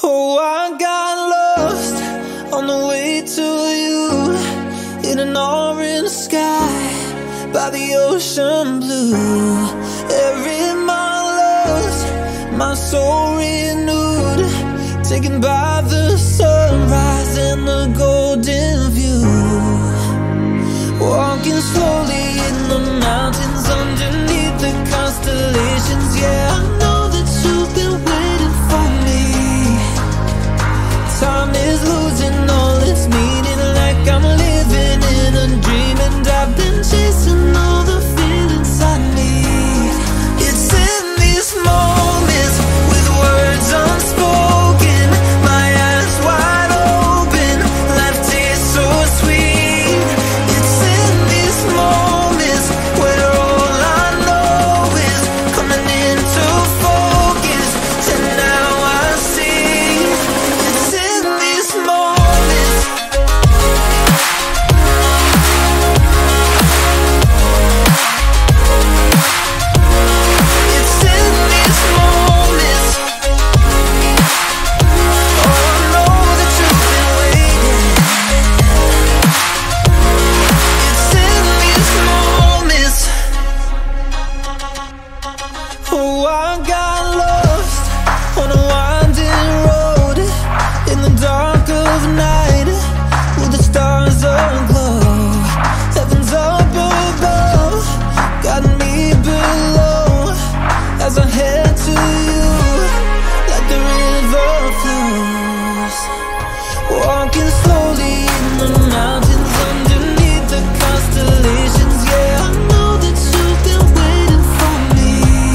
Oh, I got lost on the way to you, in an orange sky by the ocean blue. Every mile lost, my soul renewed, taken by the sunrise and the golden view. Walking slowly in the mountains underneath the constellations. Yeah, I know that you've been waiting for me. Time is losing all its meaning, like I'm living in a dream, and I've been chasing all the feelings I need. It's in these moments with words unspoken, my eyes wide open, life tastes so sweet. It's in these moments where all I know is coming into focus, and now I see. It's in these moments. It's in these moments. Oh, I know that you've been waiting. It's in these moments. Oh, I got lost on a winding road in the dark of night, with the stars aglow. Heaven's up above, got me below, as I head to you like the river flows. Walking slowly in the mountains underneath the constellations. Yeah, I know that you've been waiting for me.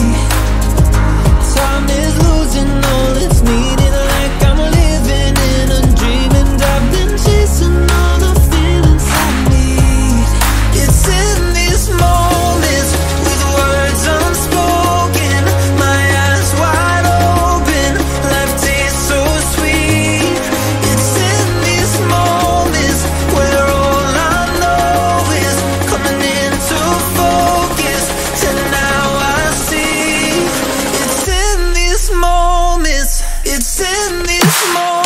Time is losing all its meaning, like I'm living in a dream, and I've been chasing all the feelings I need. It's in these moments with words unspoken, my eyes wide open, life tastes so sweet. It's in these moments where all I know is coming into focus, and now I see. It's in these moments. It's in these moments.